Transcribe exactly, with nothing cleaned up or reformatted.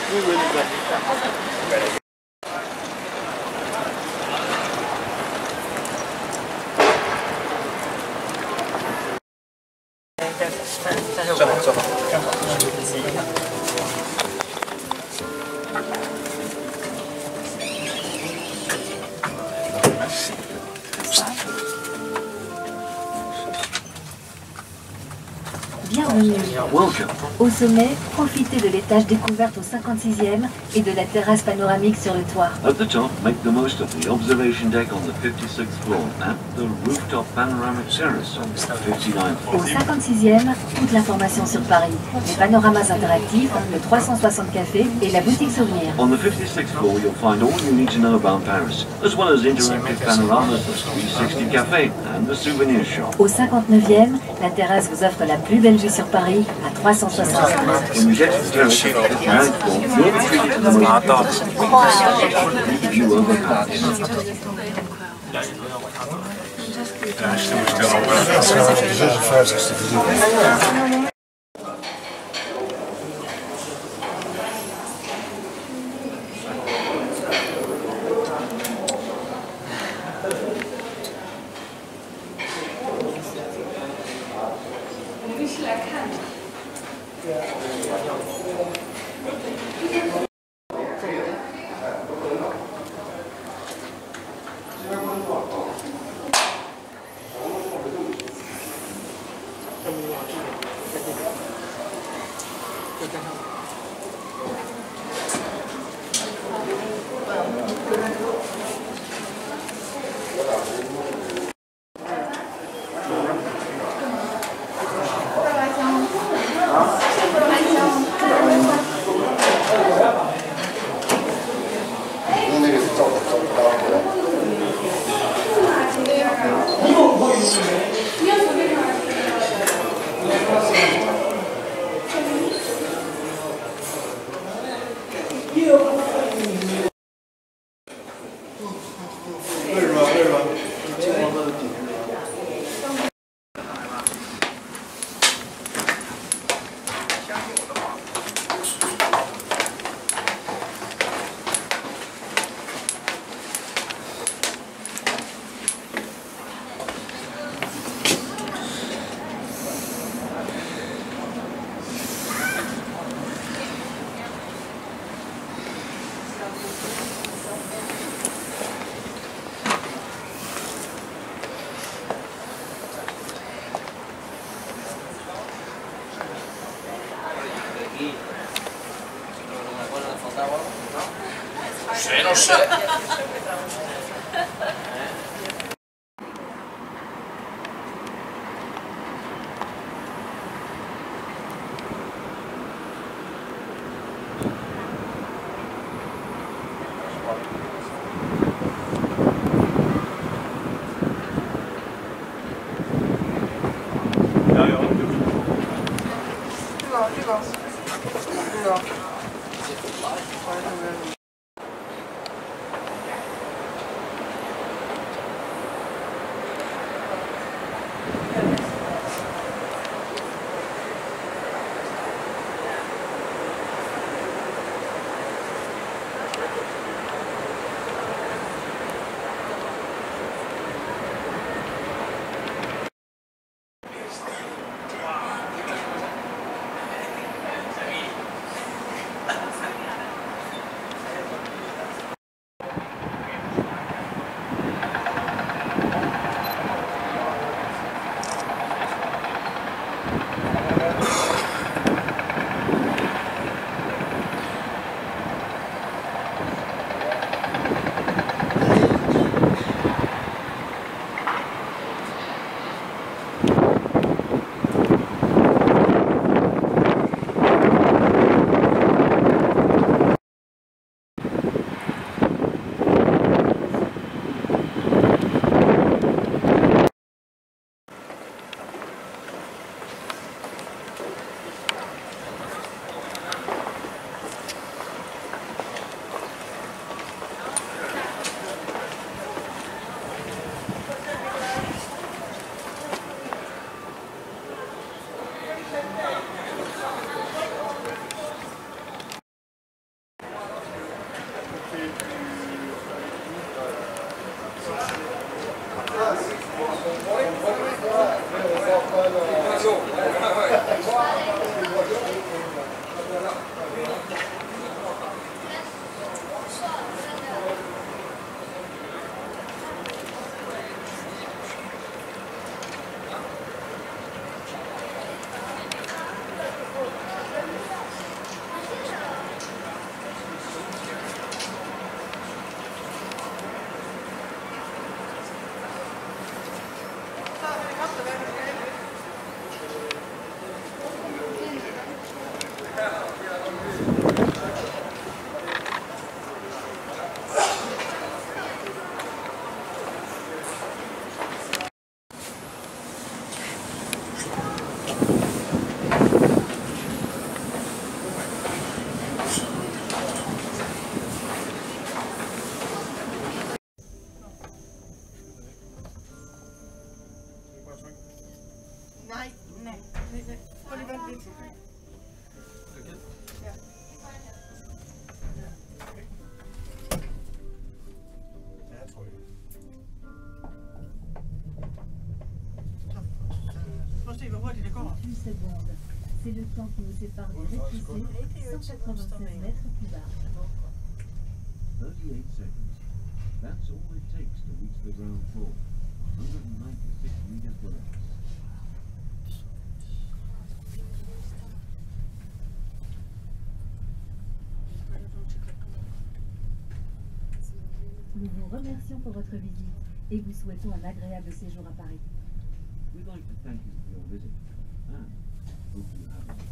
正好正好正好。 Bienvenue. Au sommet, profitez de l'étage découverte au cinquante-sixième et de la terrasse panoramique sur le toit. At the top, make the most of the observation deck on the fifty-sixth floor and the rooftop panoramic terrace on the fifty-ninth floor. Au cinquante-sixième, toute l'information sur Paris, les panoramas interactifs, le trois cent soixante café et la boutique souvenir. On the fifty-sixth floor, you'll find all you need to know about Paris, as well as interactive panoramas, the three sixty café and the souvenir shop. Au cinquante-neuvième, la terrasse vous offre la plus belle vue sur Paris à trois cent soixante. When you get to the terrace of the ninth floor, you'll be treated to the most view over Paris. 谁都是。加油！这个这个这个。 At le temps qui nous sépare du rez-de-chaussée, cent quatre-vingt-seize mètres plus bas. thirty-eight seconds. That's all it takes to reach the ground floor. one hundred ninety-six meters below. Nous vous remercions pour votre visite et vous souhaitons un agréable séjour à Paris. We'd like to thank you for your visit and hope you have a